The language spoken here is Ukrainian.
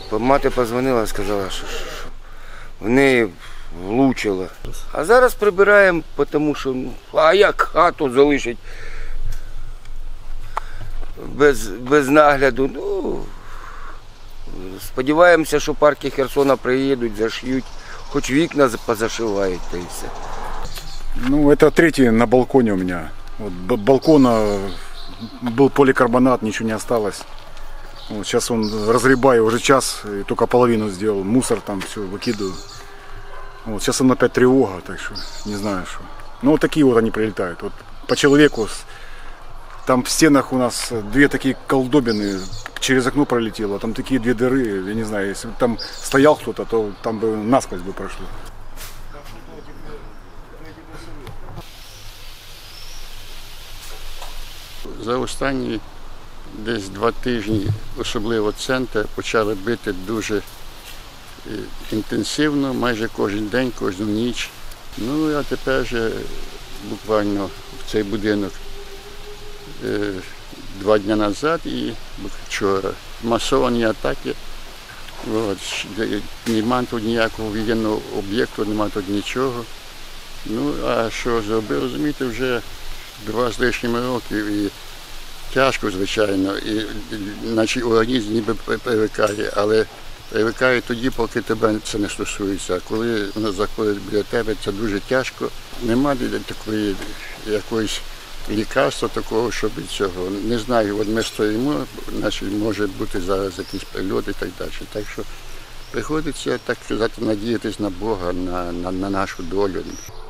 Мати подзвонила, сказала, що в неї влучило. А зараз прибираємо, тому що, а як хату залишить без нагляду. Ну, сподіваємося, що парки Херсона приїдуть, зашиють, хоч вікна позашивають, та й все. Ну, это третий на балконе у меня. Вот, балкона был поликарбонат, ничего не осталось. Вот, сейчас он разгребаю, уже час, и только половину сделал. Мусор там все выкидываю. Вот, сейчас он опять тревога, так что не знаю что. Ну, вот такие вот они прилетают. Вот, по человеку, там в стенах у нас две такие колдобины, через окно пролетело, а там такие две дыры, я не знаю, если бы там стоял кто-то, то там бы насквозь бы прошло. За останні десь 2 тижні, особливо центр, почали бити дуже інтенсивно, майже кожен день, кожну ніч. Ну, а тепер вже буквально в цей будинок 2 дні назад і вчора. Масовані атаки. Нема тут ніякого воєнного об'єкту, нема тут нічого. Ну, а що зробив, розумієте, вже 2 з лишніми років і тяжко, звичайно, і наче організм ніби привикає, але привикає тоді, поки тебе це не стосується. А коли воно заходить біля тебе, це дуже тяжко. Нема такої якоїсь лікарства такого, щоб від цього. Не знаю, от ми стоїмо, наче може бути зараз якийсь прильот і так далі. Так що приходиться, так сказати, надіятись на Бога, на нашу долю.